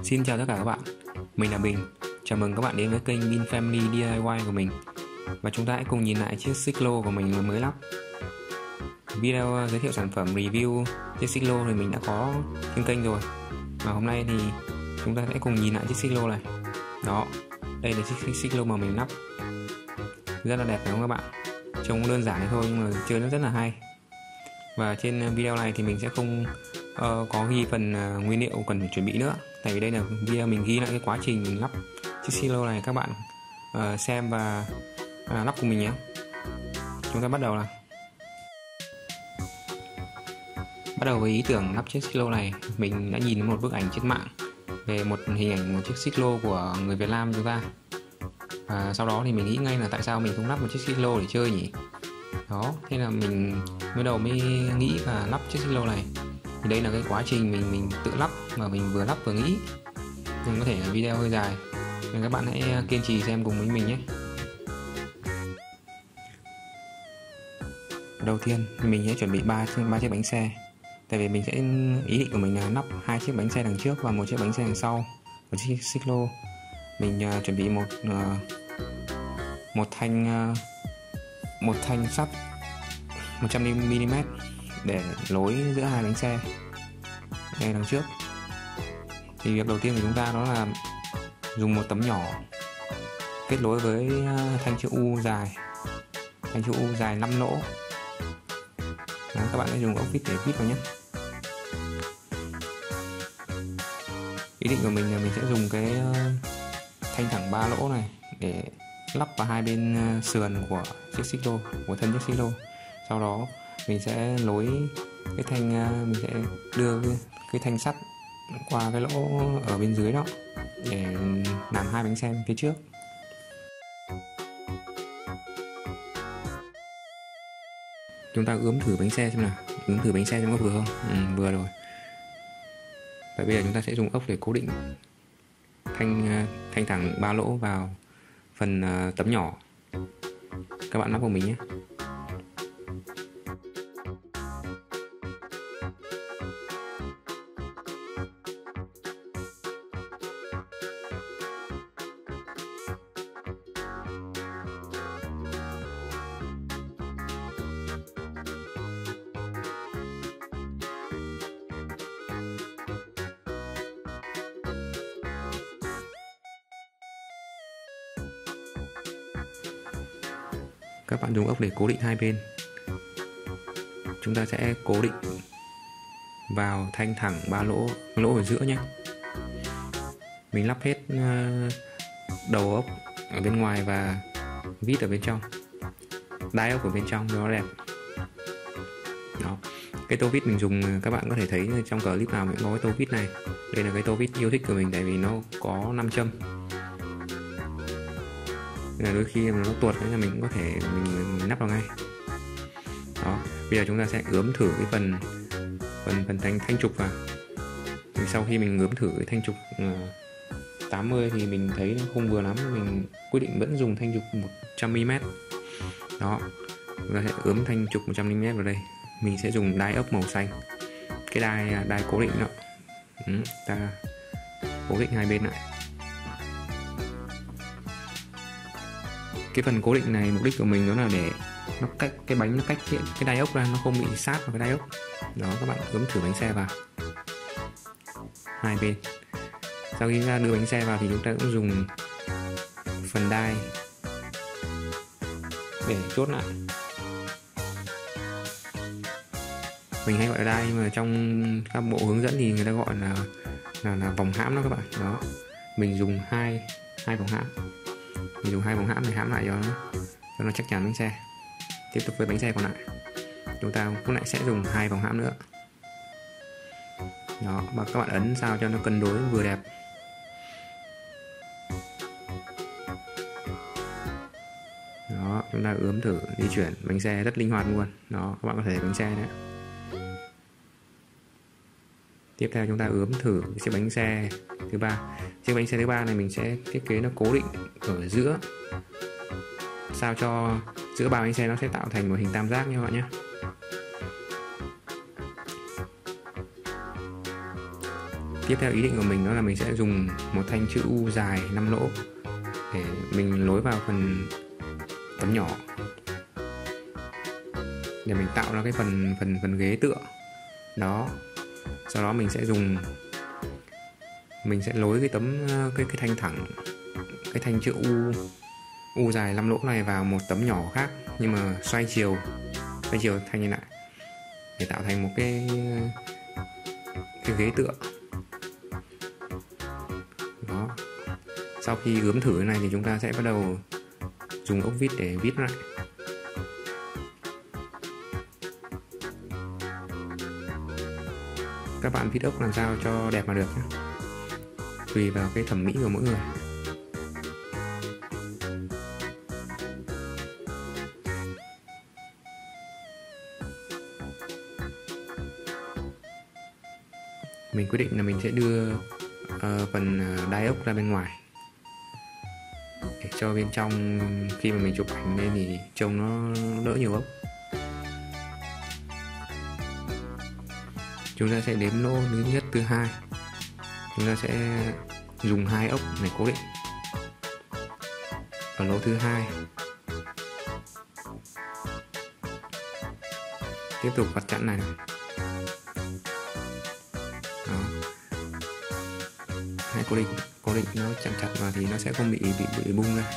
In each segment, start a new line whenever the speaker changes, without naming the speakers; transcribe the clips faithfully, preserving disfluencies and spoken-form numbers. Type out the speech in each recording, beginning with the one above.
Xin chào tất cả các bạn, mình là Bình. Chào mừng các bạn đến với kênh Bin Family đê i i của mình. Và chúng ta hãy cùng nhìn lại chiếc xích lô của mình mới lắp. Video giới thiệu sản phẩm review chiếc xích lô thì mình đã có trên kênh rồi. Và hôm nay thì chúng ta sẽ cùng nhìn lại chiếc xích lô này. Đó, đây là chiếc xích lô mà mình lắp. Rất là đẹp phải không các bạn? Trông đơn giản thôi nhưng mà chơi nó rất là hay. Và trên video này thì mình sẽ không uh, có ghi phần uh, nguyên liệu cần phải chuẩn bị nữa. Tại vì đây là video mình ghi lại cái quá trình mình lắp chiếc xích lô này, các bạn uh, xem và uh, lắp cùng mình nhé. Chúng ta bắt đầu là Bắt đầu với ý tưởng lắp chiếc xích lô này, mình đã nhìn một bức ảnh trên mạng về một hình ảnh một chiếc xích lô của người Việt Nam chúng ta. Và sau đó thì mình nghĩ ngay là tại sao mình không lắp một chiếc xích lô để chơi nhỉ? Đó, thế là mình mới đầu mới nghĩ là lắp chiếc xích lô này. Thì đây là cái quá trình mình mình tự lắp mà mình vừa lắp vừa nghĩ, nên có thể là video hơi dài, nên các bạn hãy kiên trì xem cùng với mình nhé. Đầu tiên mình sẽ chuẩn bị ba ba chiếc bánh xe, tại vì mình sẽ ý định của mình là lắp hai chiếc bánh xe đằng trước và một chiếc bánh xe đằng sau của chiếc xích lô. Mình uh, chuẩn bị một uh, một thanh uh, một thanh sắt một trăm mi li mét để nối giữa hai bánh xe đây đằng trước. Thì việc đầu tiên của chúng ta đó là dùng một tấm nhỏ kết nối với thanh chữ U dài, thanh chữ U dài năm lỗ. Đó, các bạn hãy dùng ốc vít để vít vào nhé. Ý định của mình là mình sẽ dùng cái thanh thẳng ba lỗ này để lắp vào hai bên sườn của chiếc xích lô, của thân chiếc xích lô. Sau đó mình sẽ nối cái thanh, mình sẽ đưa cái, cái thanh sắt qua cái lỗ ở bên dưới đó để làm hai bánh xe phía trước. Chúng ta ướm thử bánh xe xem nào, ướm thử bánh xe xem có vừa không? Ừ, vừa rồi. Và bây giờ chúng ta sẽ dùng ốc để cố định thanh thanh thẳng ba lỗ vào phần tấm nhỏ. Các bạn lắp của mình nhé. Các bạn dùng ốc để cố định hai bên. Chúng ta sẽ cố định vào thanh thẳng ba lỗ, lỗ ở giữa nhé. Mình lắp hết đầu ốc ở bên ngoài và vít ở bên trong, đai ốc ở bên trong cho nó đẹp. Đó. Cái tô vít mình dùng các bạn có thể thấy trong clip nào cũng có cái tô vít này. Đây là cái tô vít yêu thích của mình tại vì nó có năm châm. Nên là đôi khi mà nó tuột là mình cũng có thể mình, mình lắp vào ngay. Đó, bây giờ chúng ta sẽ ướm thử cái phần phần phần thanh thanh trục vào. Thì sau khi mình ướm thử cái thanh trục tám mươi thì mình thấy nó không vừa lắm, mình quyết định vẫn dùng thanh trục một trăm mi li mét. Đó, chúng ta sẽ ướm thanh trục một trăm mi li mét vào đây. Mình sẽ dùng đai ốc màu xanh, cái đai đai cố định đó. Ừ, ta cố định hai bên lại. Cái phần cố định này mục đích của mình đó là để nó cách cái bánh nó cách cái, cái đai ốc ra, nó không bị sát vào cái đai ốc. Đó, các bạn ướm thử bánh xe vào hai bên. Sau khi ra đưa bánh xe vào thì chúng ta cũng dùng phần đai để chốt lại. Mình hay gọi là đai nhưng mà trong các bộ hướng dẫn thì người ta gọi là là, là vòng hãm đó các bạn. Đó, mình dùng hai hai vòng hãm. Mình dùng hai vòng hãm để hãm lại cho nó cho nó chắc chắn bánh xe. Tiếp tục với bánh xe còn lại, chúng ta cũng lại sẽ dùng hai vòng hãm nữa. Đó, và các bạn ấn sao cho nó cân đối vừa đẹp. Đó, chúng ta ướm thử di chuyển bánh xe rất linh hoạt luôn. Đó, các bạn có thể bánh xe đấy. Tiếp theo chúng ta ướm thử chiếc bánh xe thứ ba. Chiếc bánh xe thứ ba này mình sẽ thiết kế nó cố định ở giữa, sao cho giữa ba bánh xe nó sẽ tạo thành một hình tam giác như vậy nhé. Tiếp theo ý định của mình đó là mình sẽ dùng một thanh chữ U dài năm lỗ để mình nối vào phần tấm nhỏ, để mình tạo ra cái phần phần phần ghế tựa đó. Sau đó mình sẽ dùng mình sẽ nối cái tấm cái cái thanh thẳng cái thanh chữ U U dài năm lỗ này vào một tấm nhỏ khác, nhưng mà xoay chiều xoay chiều thanh như lại để tạo thành một cái cái ghế tựa đó. Sau khi ướm thử cái này thì chúng ta sẽ bắt đầu dùng ốc vít để vít lại. Các bạn vít ốc làm sao cho đẹp mà được nhé, tùy vào cái thẩm mỹ của mỗi người. Mình quyết định là mình sẽ đưa uh, phần đai ốc ra bên ngoài để cho bên trong khi mà mình chụp ảnh lên thì trông nó đỡ nhiều ốc. Chúng ta sẽ đếm lỗ thứ nhất, thứ hai. Chúng ta sẽ dùng hai ốc này cố định ở lỗ thứ hai. Tiếp tục vắt chẵn này, này. Đó. Hai cố định cố định nó chặt chặt vào thì nó sẽ không bị bị bị bung ra.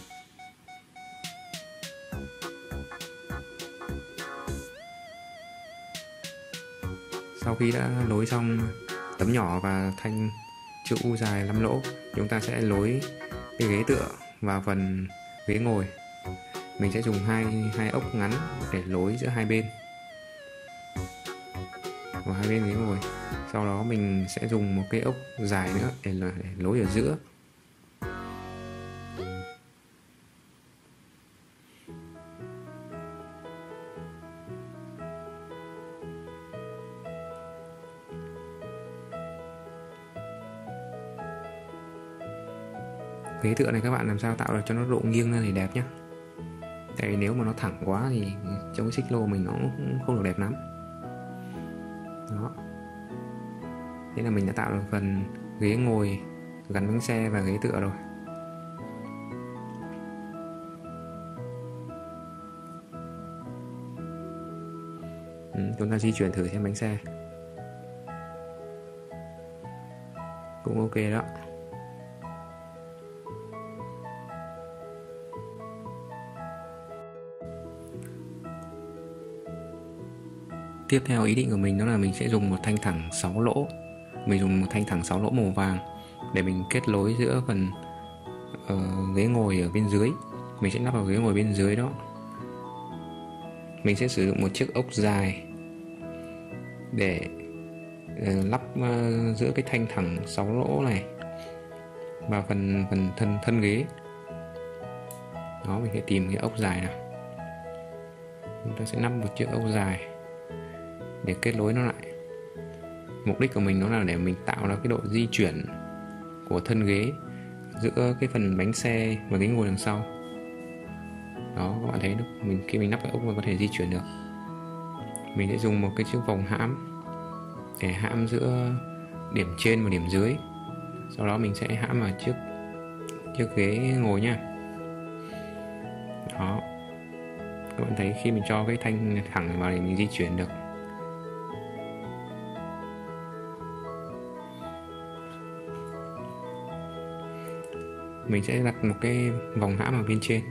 Sau khi đã nối xong tấm nhỏ và thanh chữ U dài năm lỗ, chúng ta sẽ nối cái ghế tựa vào phần ghế ngồi. Mình sẽ dùng hai hai ốc ngắn để nối giữa hai bên của hai bên ghế ngồi. Sau đó mình sẽ dùng một cái ốc dài nữa để, để nối ở giữa. Ghế tựa này các bạn làm sao tạo được cho nó độ nghiêng lên thì đẹp nhé. Tại vì nếu mà nó thẳng quá thì trong cái xích lô mình nó cũng không được đẹp lắm. Đó. Thế là mình đã tạo được phần ghế ngồi gắn bánh xe và ghế tựa rồi. Ừ, chúng ta di chuyển thử xem bánh xe. Cũng ok đó. Tiếp theo ý định của mình đó là mình sẽ dùng một thanh thẳng sáu lỗ. Mình dùng một thanh thẳng sáu lỗ màu vàng để mình kết nối giữa phần uh, ghế ngồi ở bên dưới. Mình sẽ lắp vào ghế ngồi bên dưới đó. Mình sẽ sử dụng một chiếc ốc dài để uh, lắp uh, giữa cái thanh thẳng sáu lỗ này vào phần phần thân thân ghế. Đó, mình sẽ tìm cái ốc dài nào. Chúng ta sẽ lắp một chiếc ốc dài để kết nối nó lại. Mục đích của mình đó là để mình tạo ra cái độ di chuyển của thân ghế giữa cái phần bánh xe và ghế ngồi đằng sau. Đó, các bạn thấy được, mình khi mình lắp cái ốc mình có thể di chuyển được. Mình sẽ dùng một cái chiếc vòng hãm để hãm giữa điểm trên và điểm dưới. Sau đó mình sẽ hãm vào chiếc chiếc ghế ngồi nha. Đó, các bạn thấy khi mình cho cái thanh thẳng vào thì mình di chuyển được. Mình sẽ đặt một cái vòng hãm ở bên trên.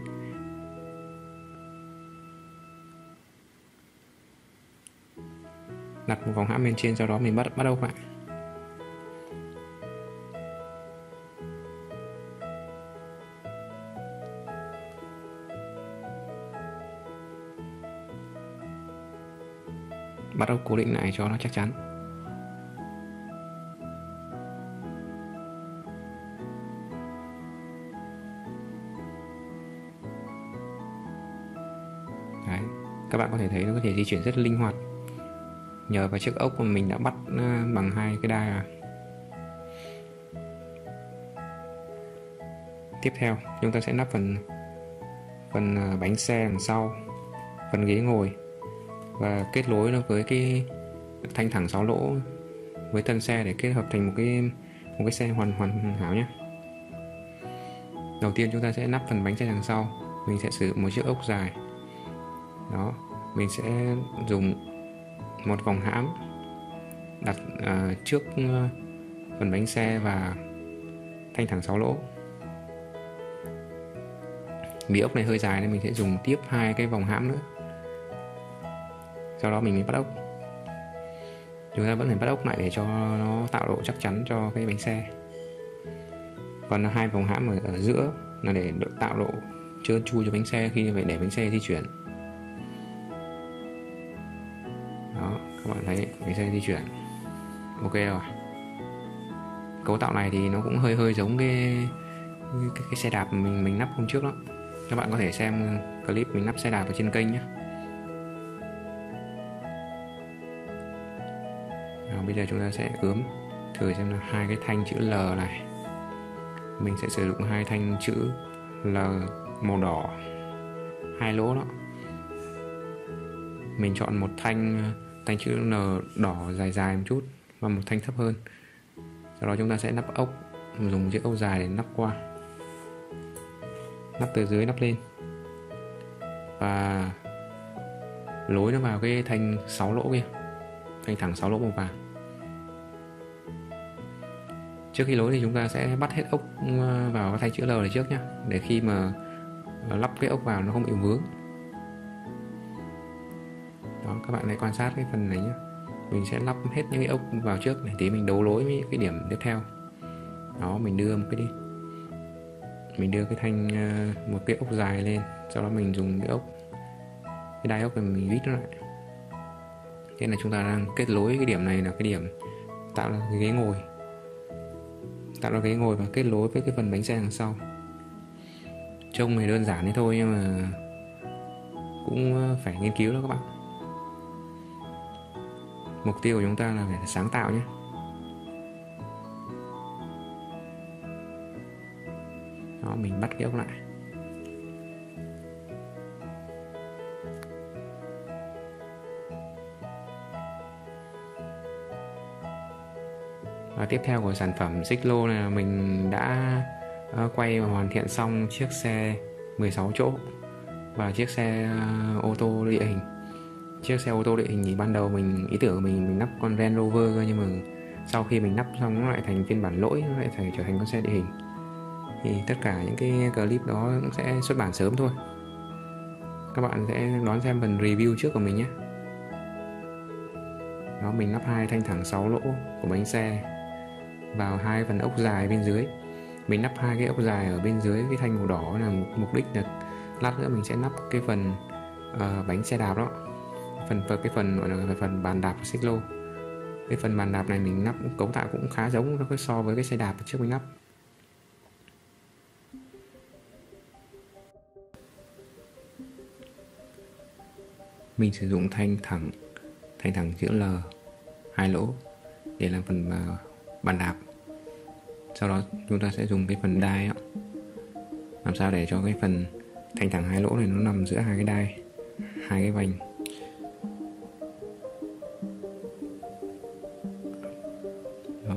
Đặt một vòng hãm bên trên, sau đó mình bắt bắt ốc lại. Bắt ốc cố định lại cho nó chắc chắn. Đấy, các bạn có thể thấy nó có thể di chuyển rất linh hoạt nhờ vào chiếc ốc mà mình đã bắt bằng hai cái đai à. Tiếp theo chúng ta sẽ lắp phần phần bánh xe đằng sau, phần ghế ngồi và kết nối nó với cái thanh thẳng sáu lỗ với thân xe để kết hợp thành một cái một cái xe hoàn hoàn hảo nhé. Đầu tiên chúng ta sẽ lắp phần bánh xe đằng sau. Mình sẽ sử dụng một chiếc ốc dài. Đó, mình sẽ dùng một vòng hãm đặt uh, trước uh, phần bánh xe và thanh thẳng sáu lỗ. Vì ốc này hơi dài nên mình sẽ dùng tiếp hai cái vòng hãm nữa. Sau đó mình mới bắt ốc. Chúng ta vẫn phải bắt ốc lại để cho nó tạo độ chắc chắn cho cái bánh xe. Còn hai vòng hãm ở, ở giữa là để tạo độ trơn tru cho bánh xe khi phải để bánh xe di chuyển. Đó, các bạn thấy bánh xe di chuyển ok rồi. Cấu tạo này thì nó cũng hơi hơi giống cái cái, cái xe đạp mình mình lắp hôm trước đó. Các bạn có thể xem clip mình lắp xe đạp ở trên kênh nhé. Đó, bây giờ chúng ta sẽ ướm thử xem là hai cái thanh chữ L này. Mình sẽ sử dụng hai thanh chữ L màu đỏ, hai lỗ đó. Mình chọn một thanh thanh chữ L đỏ dài dài một chút và một thanh thấp hơn. Sau đó chúng ta sẽ lắp ốc, dùng chiếc ốc dài để lắp qua, lắp từ dưới lắp lên và lối nó vào cái thanh sáu lỗ kia, thanh thẳng sáu lỗ màu vàng. Trước khi lối thì chúng ta sẽ bắt hết ốc vào cái thanh chữ L này trước nhé, để khi mà lắp cái ốc vào nó không bị vướng. Đó, các bạn hãy quan sát cái phần này nhé. Mình sẽ lắp hết những cái ốc vào trước để tí mình đấu nối với cái điểm tiếp theo. Đó, mình đưa một cái đi mình đưa cái thanh một cái ốc dài lên, sau đó mình dùng cái ốc cái đai ốc này mình vít nó lại. Thế là chúng ta đang kết nối cái điểm này là cái điểm tạo ra cái ghế ngồi tạo ra ghế ngồi và kết nối với cái phần bánh xe đằng sau. Trông này đơn giản thế thôi nhưng mà cũng phải nghiên cứu đó các bạn. Mục tiêu của chúng ta là phải sáng tạo nhé. Đó, mình bắt cái ốc lại. Và tiếp theo của sản phẩm xích lô này là mình đã uh, quay và hoàn thiện xong chiếc xe mười sáu chỗ và chiếc xe uh, ô tô địa hình. Chiếc xe ô tô địa hình thì ban đầu mình ý tưởng của mình mình lắp con Range Rover cơ, nhưng mà sau khi mình lắp xong nó lại thành phiên bản lỗi, nó lại thành trở thành con xe địa hình. Thì tất cả những cái clip đó cũng sẽ xuất bản sớm thôi. Các bạn sẽ đón xem phần review trước của mình nhé. Đó, mình lắp hai thanh thẳng sáu lỗ của bánh xe vào hai phần ốc dài bên dưới. Mình lắp hai cái ốc dài ở bên dưới cái thanh màu đỏ là mục đích là lát nữa mình sẽ lắp cái phần uh, bánh xe đạp đó, phần cái phần gọi là phần bàn đạp xích lô. Cái phần bàn đạp này mình lắp cấu tạo cũng khá giống nó so với cái xe đạp trước mình lắp. Mình sử dụng thanh thẳng thanh thẳng chữ L hai lỗ để làm phần uh, bàn đạp. Sau đó chúng ta sẽ dùng cái phần đai đó, làm sao để cho cái phần thanh thẳng hai lỗ này nó nằm giữa hai cái đai, hai cái vành. Đó,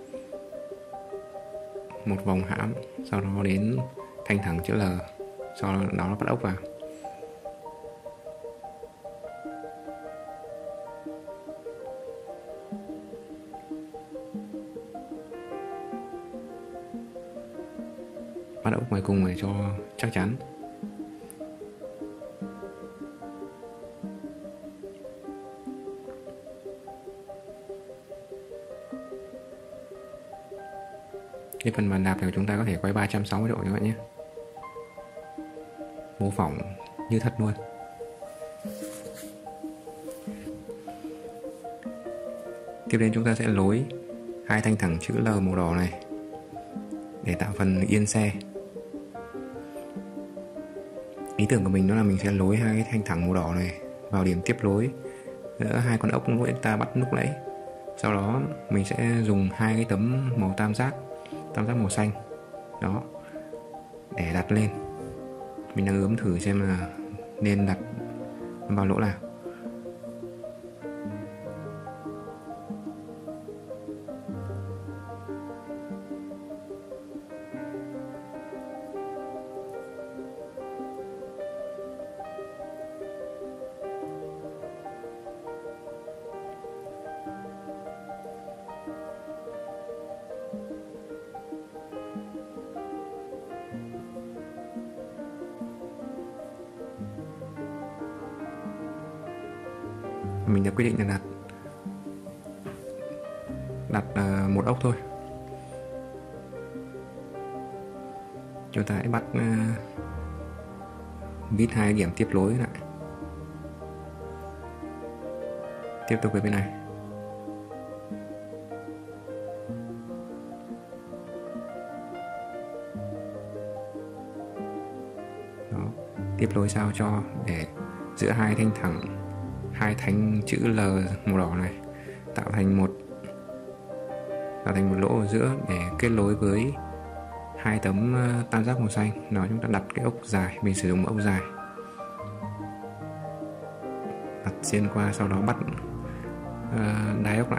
một vòng hãm, sau đó đến thanh thẳng chữ L, sau đó nó bắt ốc vào. Bắt ốc ngoài cùng để cho chắc chắn. Cái phần bàn đạp này chúng ta có thể quay ba trăm sáu mươi độ các bạn nhé, mô phỏng như thật luôn. Tiếp đến chúng ta sẽ nối hai thanh thẳng chữ L màu đỏ này để tạo phần yên xe. Ý tưởng của mình đó là mình sẽ nối hai cái thanh thẳng màu đỏ này vào điểm tiếp nối giữa hai con ốc lúc ta bắt lúc nãy. Sau đó mình sẽ dùng hai cái tấm màu tam giác tam giác màu xanh đó để đặt lên. Mình đang ướm thử xem là nên đặt vào lỗ nào. mình đã quyết định là đặt đặt uh, một ốc thôi. Chúng ta hãy bắt uh, vít hai điểm tiếp nối lại, tiếp tục về bên này. Đó, tiếp nối sao cho để giữa hai thanh thẳng, hai thanh chữ L màu đỏ này tạo thành một tạo thành một lỗ ở giữa để kết nối với hai tấm tam giác màu xanh. Đó, chúng ta đặt cái ốc dài, mình sử dụng một ốc dài đặt xuyên qua, sau đó bắt uh, đáy ốc lại.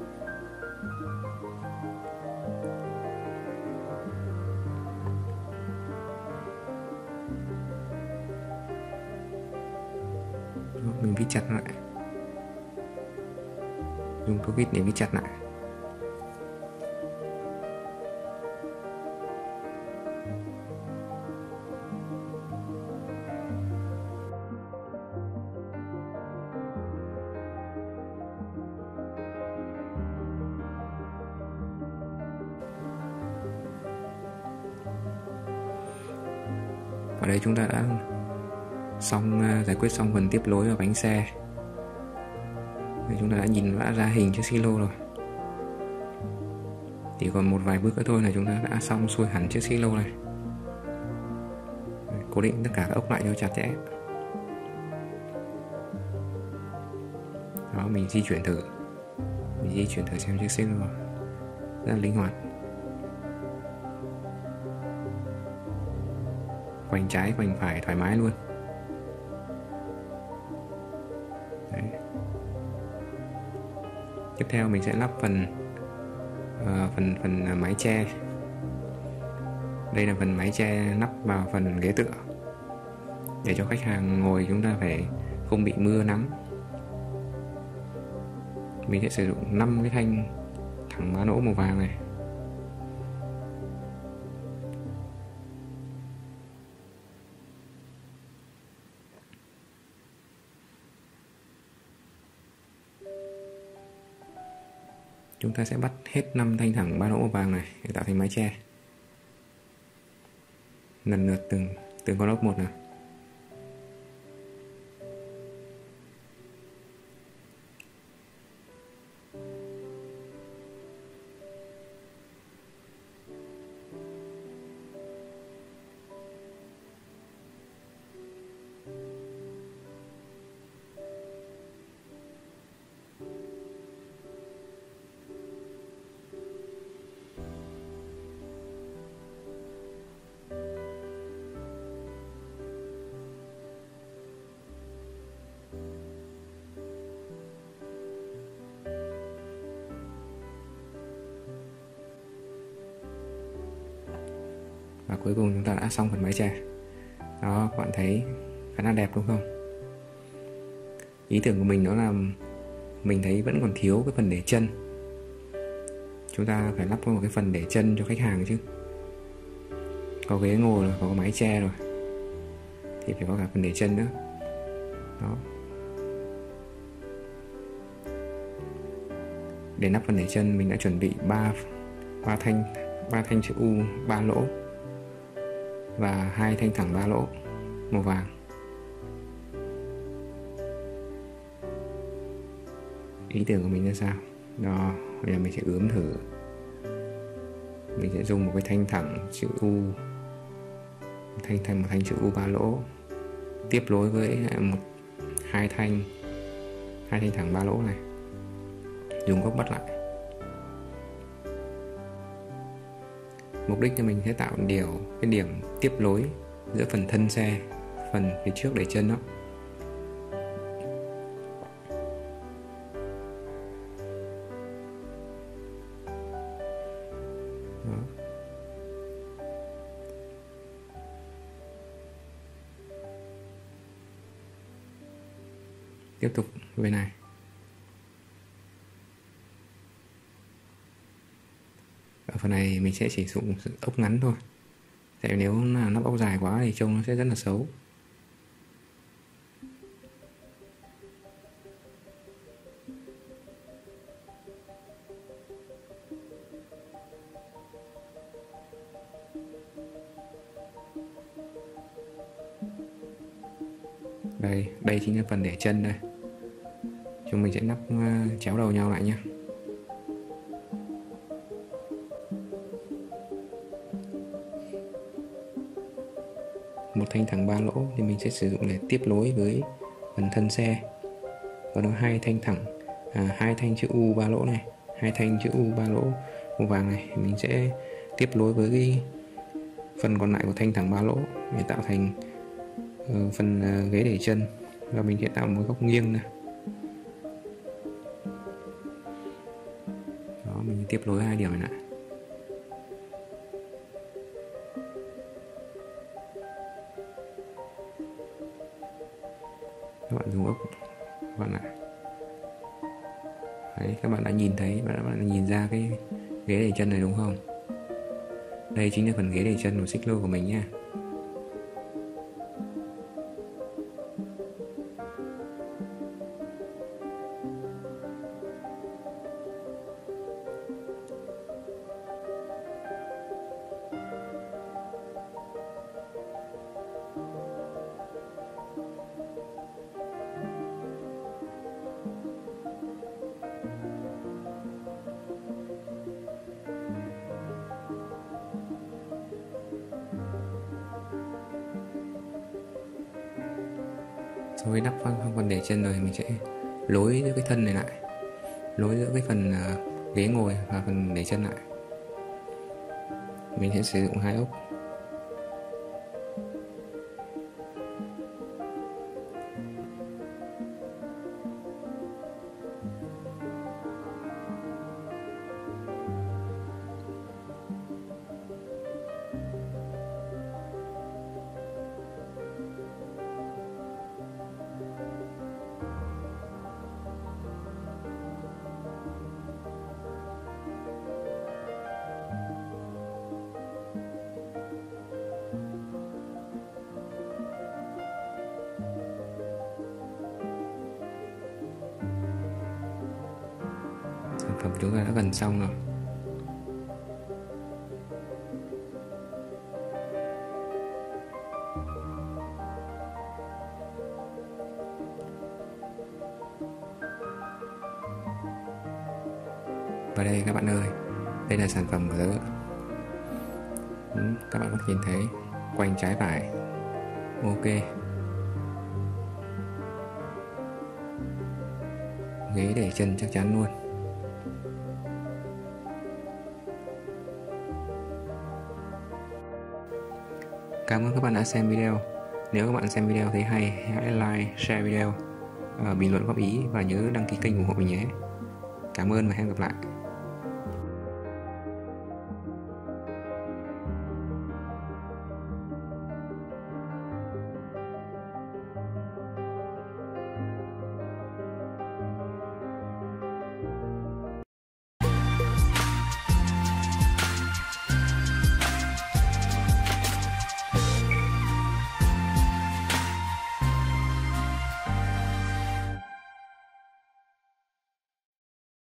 Đó, mình vít chặt lại, dùng tô vít để vít chặt lại. Ở đây chúng ta đã xong giải quyết xong phần tiếp nối và bánh xe. Thì chúng ta đã nhìn đã ra hình chiếc silo rồi. Chỉ còn một vài bước nữa thôi là chúng ta đã xong xuôi hẳn chiếc silo này. Cố định tất cả các ốc lại cho chặt chẽ. Đó, mình di chuyển thử, mình di chuyển thử xem chiếc silo rất là linh hoạt. Quanh trái quanh phải thoải mái luôn. Đấy. Tiếp theo mình sẽ lắp phần uh, phần phần mái che. Đây là phần mái che lắp vào phần ghế tựa để cho khách hàng ngồi chúng ta phải không bị mưa nắng. Mình sẽ sử dụng năm cái thanh thẳng má nỗ màu vàng này. Chúng ta sẽ bắt hết năm thanh thẳng ba lỗ màu vàng này để tạo thành mái che. Lần lượt từng từng con ốc một nào. Và cuối cùng chúng ta đã xong phần mái che. Đó, các bạn thấy khá là đẹp đúng không? Ý tưởng của mình đó là mình thấy vẫn còn thiếu cái phần để chân. Chúng ta phải lắp một cái phần để chân cho khách hàng chứ. Có ghế ngồi rồi, có mái che rồi thì phải có cả phần để chân nữa. Đó. Để lắp phần để chân mình đã chuẩn bị ba ba thanh ba thanh chữ U ba lỗ và hai thanh thẳng ba lỗ màu vàng. Ý tưởng của mình là sao? Đó, bây giờ mình sẽ ướm thử. Mình sẽ dùng một cái thanh thẳng chữ U, thanh thành một thanh chữ U ba lỗ tiếp nối với một hai thanh hai thanh thẳng ba lỗ này, dùng gốc bắt lại. Mục đích là mình sẽ tạo điều cái điểm tiếp nối giữa phần thân xe, phần phía trước để chân đó. Đó. Tiếp tục bên này. Ở phần này mình sẽ chỉ dùng ốc ngắn thôi, tại nếu là nắp ốc dài quá thì trông nó sẽ rất là xấu. Đây, đây chính là phần để chân đây. Chúng mình sẽ lắp chéo đầu nhau lại nhé. Một thanh thẳng ba lỗ thì mình sẽ sử dụng để tiếp nối với phần thân xe. Còn nó hai thanh thẳng, à, hai thanh chữ U ba lỗ này, hai thanh chữ U ba lỗ màu vàng này mình sẽ tiếp nối với cái phần còn lại của thanh thẳng ba lỗ để tạo thành uh, phần uh, ghế để chân, và mình sẽ tạo một góc nghiêng này. Đó, mình tiếp nối hai điểm này lại. Các bạn dùng ốc các bạn lại. Đấy, các bạn đã nhìn thấy, các bạn đã nhìn ra cái ghế để chân này đúng không? Đây chính là phần ghế để chân của xích lô của mình nha. Sau khi lắp xong phần để chân rồi thì mình sẽ nối giữa cái thân này lại, nối giữa cái phần uh, ghế ngồi và phần để chân lại. Mình sẽ sử dụng hai ốc. Sản phẩm chúng ta đã gần xong rồi. Và đây các bạn ơi, đây là sản phẩm của tớ. Ừ, các bạn có nhìn thấy quanh trái phải. Ok. Ghế để chân chắc chắn luôn. Cảm ơn các bạn đã xem video. Nếu các bạn xem video thấy hay, hãy like, share video, bình luận góp ý và nhớ đăng ký kênh ủng hộ mình nhé. Cảm ơn và hẹn gặp lại.